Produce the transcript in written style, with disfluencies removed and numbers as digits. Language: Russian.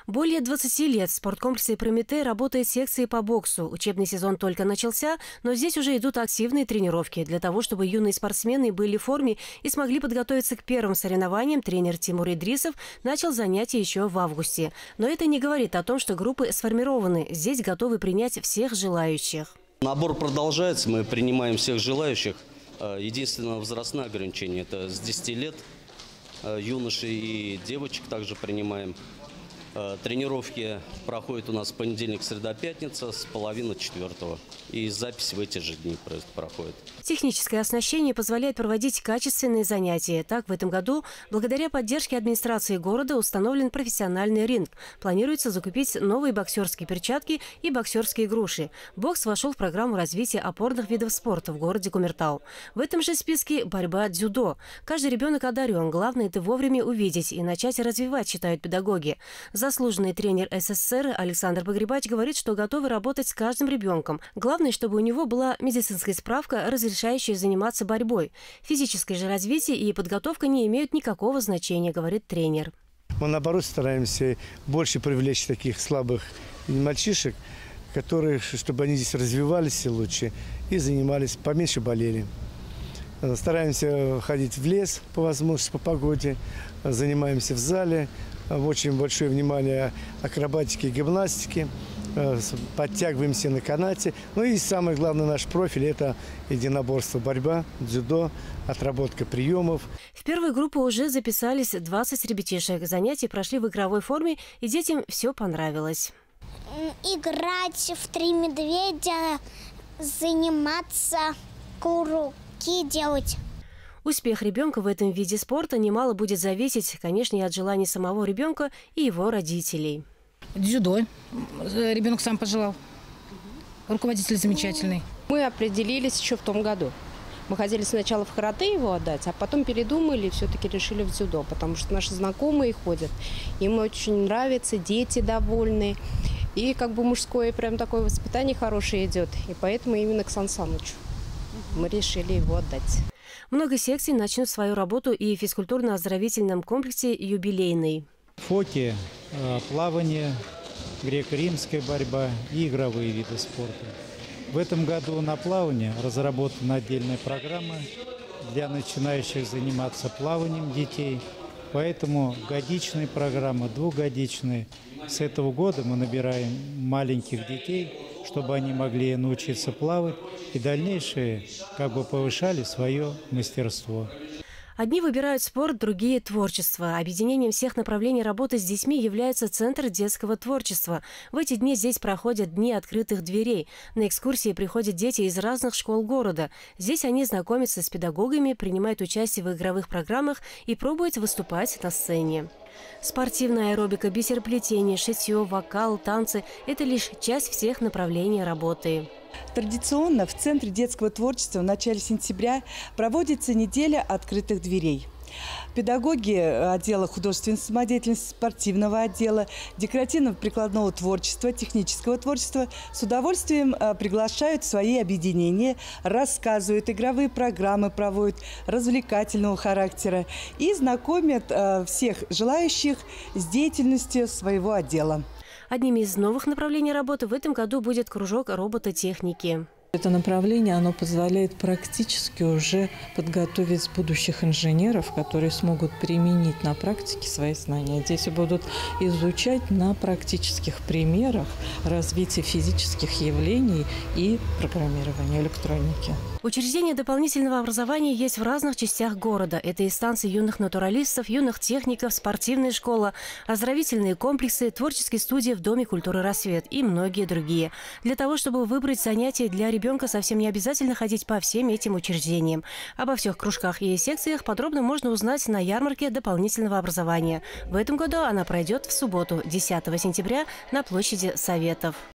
Более 20 лет в спорткомплексе «Прометей» работает секция по боксу. Учебный сезон только начался, но здесь уже идут активные тренировки. Для того, чтобы юные спортсмены были в форме и смогли подготовиться к первым соревнованиям, тренер Тимур Идрисов начал занятия еще в августе. Но это не говорит о том, что группы сформированы. Здесь готовы принять всех желающих. Набор продолжается, мы принимаем всех желающих. Единственное возрастное ограничение – это с 10 лет. Юношей и девочек также принимаем. Тренировки проходят у нас понедельник, среда, пятница с половины четвертого. И запись в эти же дни проходит. Техническое оснащение позволяет проводить качественные занятия. Так, в этом году, благодаря поддержке администрации города, установлен профессиональный ринг. Планируется закупить новые боксерские перчатки и боксерские груши. Бокс вошел в программу развития опорных видов спорта в городе Кумертау. В этом же списке борьба дзюдо. Каждый ребенок одарен. Главное – это вовремя увидеть и начать развивать, считают педагоги. Заслуженный тренер СССР Александр Погребач говорит, что готовы работать с каждым ребенком. Главное, чтобы у него была медицинская справка, разрешающая заниматься борьбой. Физическое же развитие и подготовка не имеют никакого значения, говорит тренер. Мы, наоборот, стараемся больше привлечь таких слабых мальчишек, чтобы они здесь развивались лучше и занимались, поменьше болели. Стараемся ходить в лес по возможности, по погоде, занимаемся в зале. Очень большое внимание акробатике и гимнастике. Подтягиваемся на канате. Ну и самый главный наш профиль – это единоборство, борьба, дзюдо, отработка приемов. В первую группу уже записались 20 ребятишек. Занятия прошли в игровой форме, и детям все понравилось. Играть в «Три медведя», заниматься, круги делать. Успех ребенка в этом виде спорта немало будет зависеть, конечно, и от желаний самого ребенка и его родителей. Дзюдо. Ребенок сам пожелал. Руководитель замечательный. Мы определились еще в том году. Мы хотели сначала в карате его отдать, а потом передумали и все-таки решили в дзюдо, потому что наши знакомые ходят. Им очень нравится, дети довольны. И как бы мужское прям такое воспитание хорошее идет. И поэтому именно к Сан Санычу мы решили его отдать. Много секций начнут свою работу и в физкультурно-оздоровительном комплексе «Юбилейный». Фоки, плавание, греко-римская борьба и игровые виды спорта. В этом году на плавание разработана отдельная программа для начинающих заниматься плаванием детей. Поэтому годичные программы, двухгодичные. С этого года мы набираем маленьких детей, чтобы они могли научиться плавать и дальнейшее повышали свое мастерство. Одни выбирают спорт, другие – творчество. Объединением всех направлений работы с детьми является Центр детского творчества. В эти дни здесь проходят дни открытых дверей. На экскурсии приходят дети из разных школ города. Здесь они знакомятся с педагогами, принимают участие в игровых программах и пробуют выступать на сцене. Спортивная аэробика, бисероплетение, шитье, вокал, танцы – это лишь часть всех направлений работы. Традиционно в Центре детского творчества в начале сентября проводится неделя открытых дверей. Педагоги отдела художественной самодеятельности, спортивного отдела, декоративно-прикладного творчества, технического творчества с удовольствием приглашают в свои объединения, рассказывают, игровые программы проводят развлекательного характера и знакомят всех желающих с деятельностью своего отдела. Одним из новых направлений работы в этом году будет кружок робототехники. Это направление, оно позволяет практически уже подготовить будущих инженеров, которые смогут применить на практике свои знания. Здесь будут изучать на практических примерах развитие физических явлений и программирования электроники. Учреждения дополнительного образования есть в разных частях города. Это и станции юных натуралистов, юных техников, спортивная школа, оздоровительные комплексы, творческие студии в Доме культуры «Рассвет» и многие другие. Для того, чтобы выбрать занятия для ребенка, совсем не обязательно ходить по всем этим учреждениям. Обо всех кружках и секциях подробно можно узнать на ярмарке дополнительного образования. В этом году она пройдет в субботу, 10 сентября, на площади Советов.